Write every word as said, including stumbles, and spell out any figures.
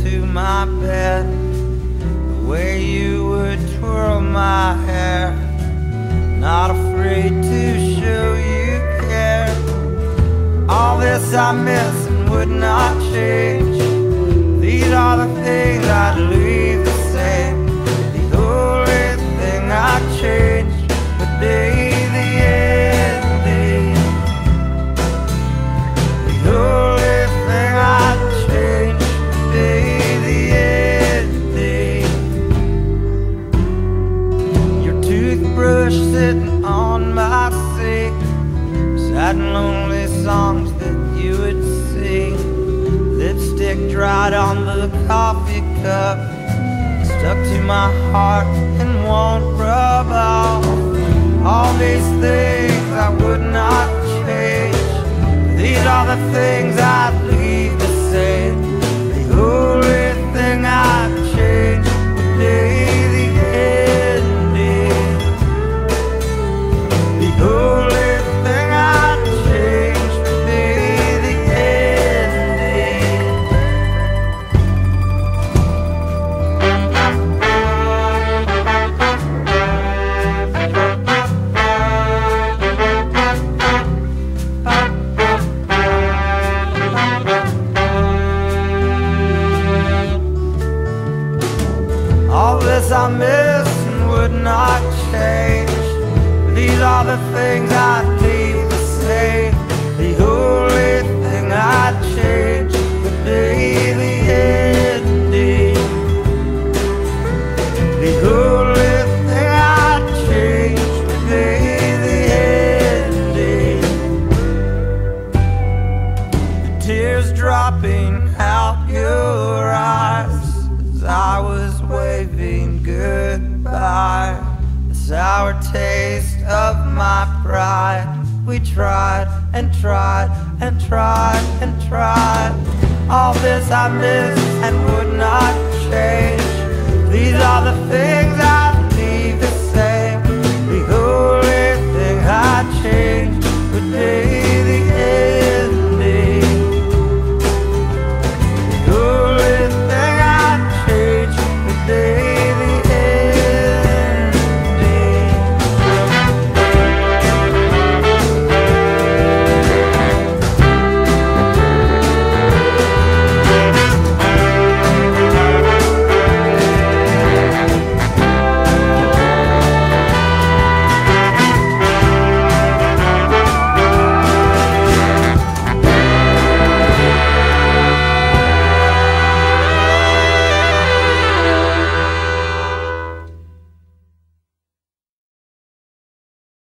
to my bed, the way you would twirl my hair, not afraid to show you care. All this I miss and would not change. These are the things I'd leave the same. The only thing I'd change would be the ending. The only thing I'd change would be the ending. Your toothbrush sitting on my sink, sad and lonely songs that you would sing. Lipstick dried on the coffee cup, stuck to my heart and won't rub off. All these things I would not change. These are the things I'd leave the same. The only thing I'd change would be the ending. The only thing I'd change would be the ending. All this I miss and would not change. These are the things I'd leave the same. The only thing I'd change would be the ending. The only thing I'd change would be the ending. The tears dropping out your eyes as I was waving goodbye. The sour taste of my pride. We tried and tried and tried and tried. All this I miss and would not change. These are the things I'd leave the same. The only thing I'd change would be